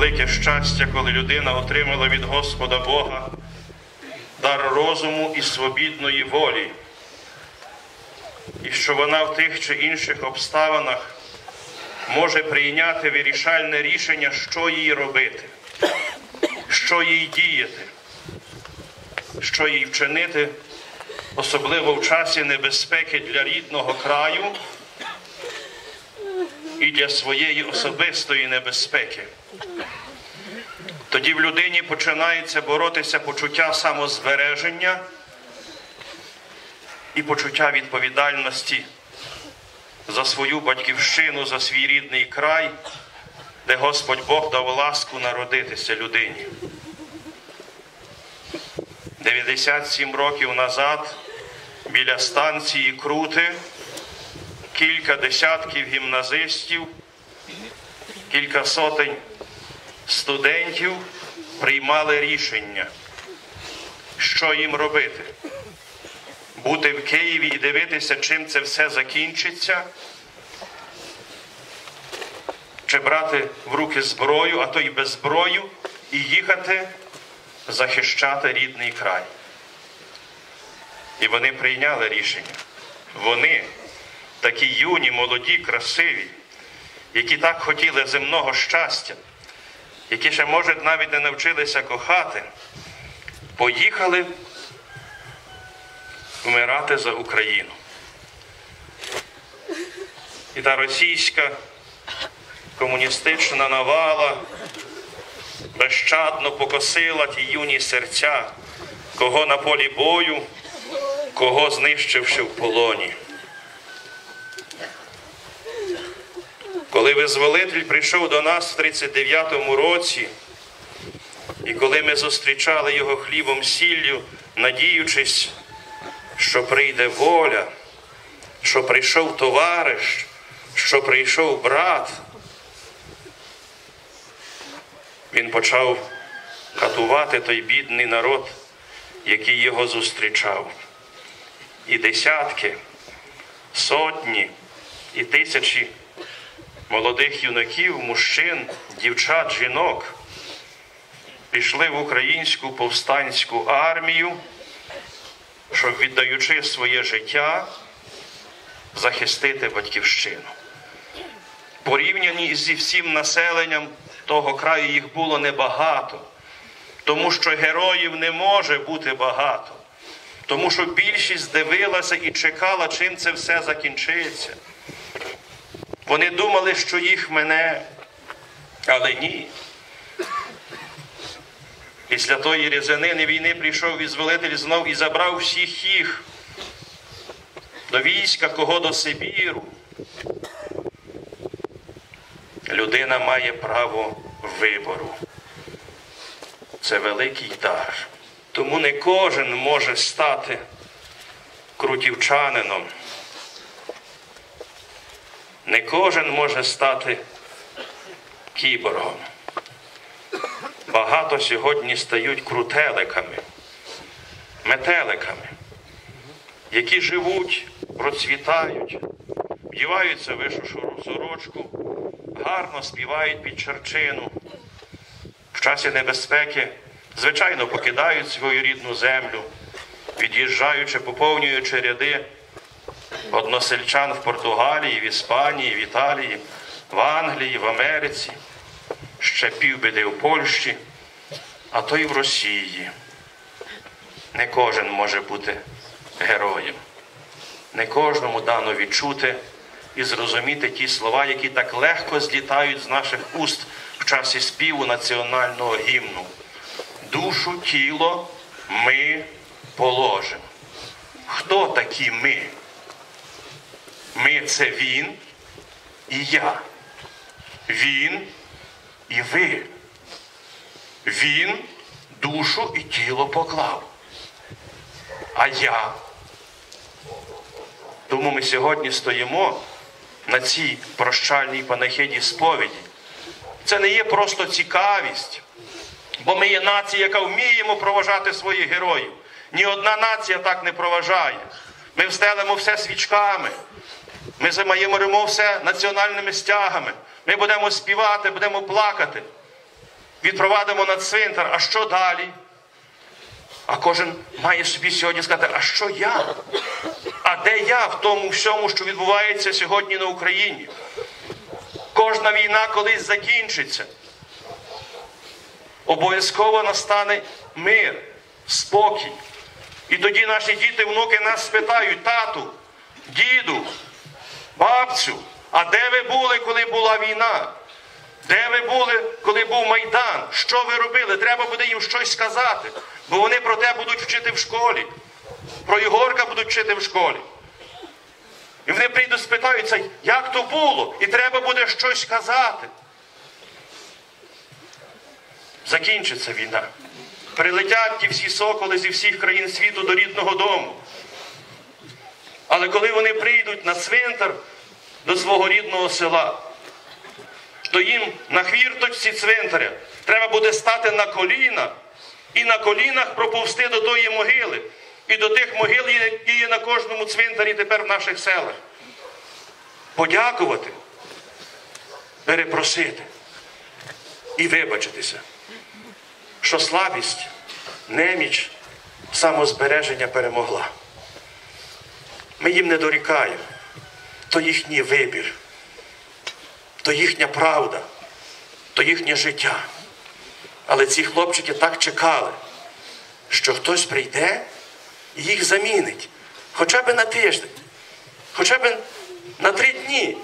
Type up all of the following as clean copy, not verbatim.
велике щастя, коли людина отримала від Господа Бога дар розуму і свобідної волі, і що вона в тих чи інших обставинах може прийняти вирішальне рішення, що їй робити, що їй діяти, що їй вчинити, особливо в часі небезпеки для рідного краю і для своєї особистої небезпеки. Тоді в людині починається боротися почуття самозбереження і почуття відповідальності за свою батьківщину, за свій рідний край, де Господь Бог дав ласку народитися людині. 97 років назад біля станції Крути кілька десятків гімназистів, кілька сотень студентів приймали рішення, що їм робити. Бути в Києві і дивитися, чим це все закінчиться, чи брати в руки зброю, а то й без зброю, і їхати захищати рідний край. І вони прийняли рішення. Вони, такі юні, молоді, красиві, які так хотіли земного щастя, які ще, може, навіть не навчилися кохати, поїхали вмирати за Україну. І та російська комуністична навала безщадно покосила ті юні серця, кого на полі бою, кого знищивши в полоні. Коли Визволитель прийшов до нас в 39-му році, і коли ми зустрічали його хлібом сіллю, надіючись, що прийде воля, що прийшов товариш, що прийшов брат, він почав катувати той бідний народ, який його зустрічав. І десятки, сотні і тисячі молодих юнаків, мужчин, дівчат, жінок пішли в українську повстанську армію, щоб, віддаючи своє життя, захистити батьківщину. Порівняні зі всім населенням того краю їх було небагато, тому що героїв не може бути багато, тому що більшість дивилася і чекала, чим це все закінчиться. Вони думали, що їх мине, але ні. Після тої різанини війни прийшов Визволитель знов і забрав всіх їх до війська, кого до Сибіру. Людина має право вибору. Це великий дар. Тому не кожен може стати крутівчанином. Не кожен може стати кіборгом. Багато сьогодні стають крутеликами, метеликами, які живуть, процвітають, вдіваються в вишиту сорочку, гарно співають під черчину. В часі небезпеки, звичайно, покидають свою рідну землю, від'їжджаючи, поповнюючи ряди односельчан в Португалії, в Іспанії, в Італії, в Англії, в Америці, ще півбіди в Польщі, а то й в Росії. Не кожен може бути героєм. Не кожному дано відчути і зрозуміти ті слова, які так легко злітають з наших уст в часі співу національного гімну. Душу, тіло ми положимо. Хто такі ми? Ми – це він і я. Він і ви. Він душу і тіло поклав. А я. Тому ми сьогодні стоїмо на цій прощальній панахиді сповіді. Це не є просто цікавість, бо ми є нація, яка вміємо проважати своїх героїв. Ні одна нація так не проважає. Ми встелимо все свічками, ми замаємо все національними стягами, ми будемо співати, будемо плакати. відпровадимо на цвинтар, а що далі? А кожен має собі сьогодні сказати, а що я? А де я в тому всьому, що відбувається сьогодні на Україні? Кожна війна колись закінчиться. Обов'язково настане мир, спокій. І тоді наші діти, внуки нас спитають, тату, діду, бабцю, а де ви були, коли була війна? Де ви були, коли був Майдан? Що ви робили? Треба буде їм щось сказати. Бо вони про те будуть вчити в школі. Про Єгорка будуть вчити в школі. І вони прийдуть, спитаються, як то було? І треба буде щось сказати. Закінчиться війна. Прилетять ті всі соколи зі всіх країн світу до рідного дому. Але коли вони прийдуть на цвинтар до свого рідного села, то їм на хвірточці цвинтаря треба буде стати на коліна і на колінах проповзти до тої могили. І до тих могил, які є на кожному цвинтарі тепер в наших селах. Подякувати, перепросити і вибачитися, що слабість, неміч, самозбереження перемогла. Ми їм не дорікаємо. То їхній вибір, то їхня правда, то їхнє життя. Але ці хлопчики так чекали, що хтось прийде і їх замінить. Хоча б на тиждень, хоча б на 3 дні.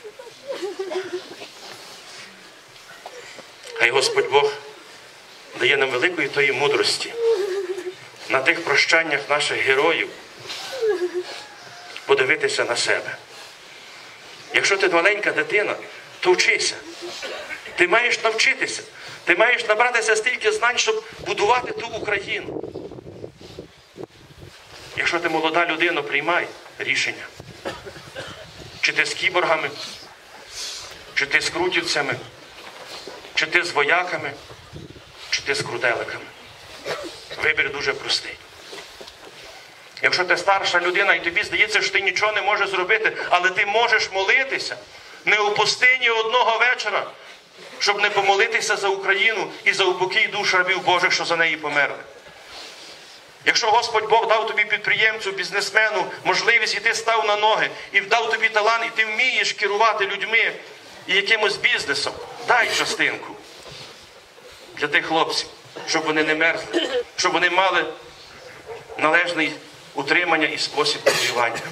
Хай Господь Бог дає нам великої тої мудрості на тих прощаннях наших героїв подивитися на себе. Якщо ти маленька дитина, то вчися. Ти маєш навчитися. Ти маєш набратися стільки знань, щоб будувати ту Україну. Якщо ти молода людина, приймай рішення. Чи ти з кіборгами, чи ти з крутівцями, чи ти з вояками, чи ти з круделиками. Вибір дуже простий. Якщо ти старша людина і тобі здається, що ти нічого не можеш зробити, але ти можеш молитися, не упусти ні одного вечора, щоб не помолитися за Україну і за упокій душ рабів Божих, що за неї померли. Якщо Господь Бог дав тобі підприємцю, бізнесмену можливість, і ти став на ноги, і дав тобі талант, і ти вмієш керувати людьми і якимось бізнесом, дай частинку для тих хлопців, щоб вони не мерзли, щоб вони мали належне утримання і спосіб проживання.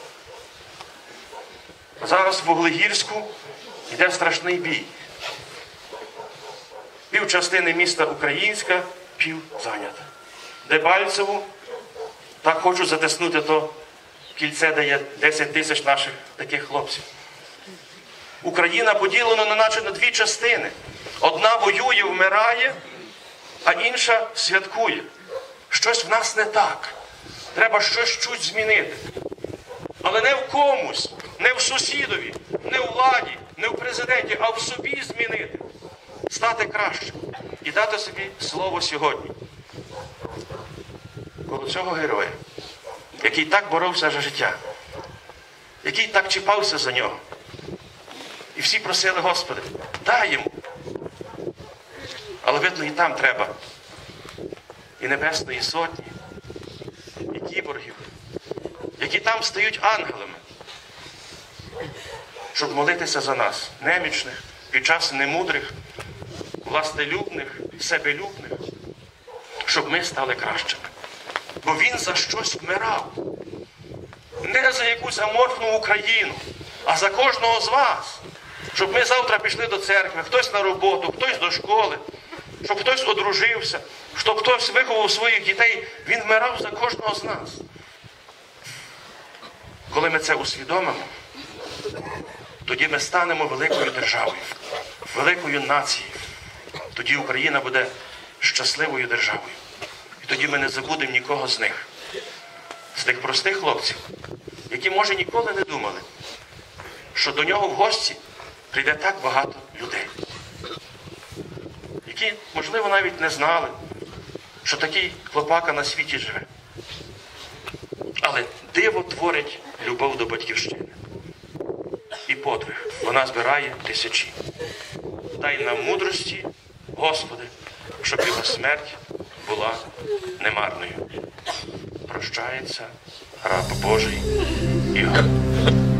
Зараз в Вуглегірську йде страшний бій. Півчастини міста Українська, пів зайнята. Дебальцеву, так хочу затиснути то кільце, де є 10 тисяч наших таких хлопців. Україна поділена наче на 2 частини. Одна воює, вмирає, а інша святкує. Щось в нас не так. Треба щось чуть змінити. Але не в комусь, не в сусідові, не в владі, не в президенті, а в собі змінити. Стати краще. І дати собі слово сьогодні. Коло цього героя, який так боровся за життя, який так чіпався за нього. І всі просили, Господи, дай йому. Але видно, і там треба і Небесної Сотні, і кіборгів, які там стають ангелами, щоб молитися за нас, немічних, під час немудрих, властелюбних, себелюбних, щоб ми стали кращими. Бо він за щось вмирав. Не за якусь аморфну Україну, а за кожного з вас. Щоб ми завтра пішли до церкви, хтось на роботу, хтось до школи, щоб хтось одружився, щоб хтось виховав своїх дітей. Він вмирав за кожного з нас. Коли ми це усвідомимо, тоді ми станемо великою державою, великою нацією. Тоді Україна буде щасливою державою. І тоді ми не забудемо нікого з них. З тих простих хлопців, які, може, ніколи не думали, що до нього в гості прийде так багато людей. Які, можливо, навіть не знали, що такий хлопака на світі живе. Але диво творить любов до батьківщини. І подвиг. Вона збирає тисячі. Дай нам мудрості, Господи, щоб його смерть була немарною. Прощається раб Божий Ігор.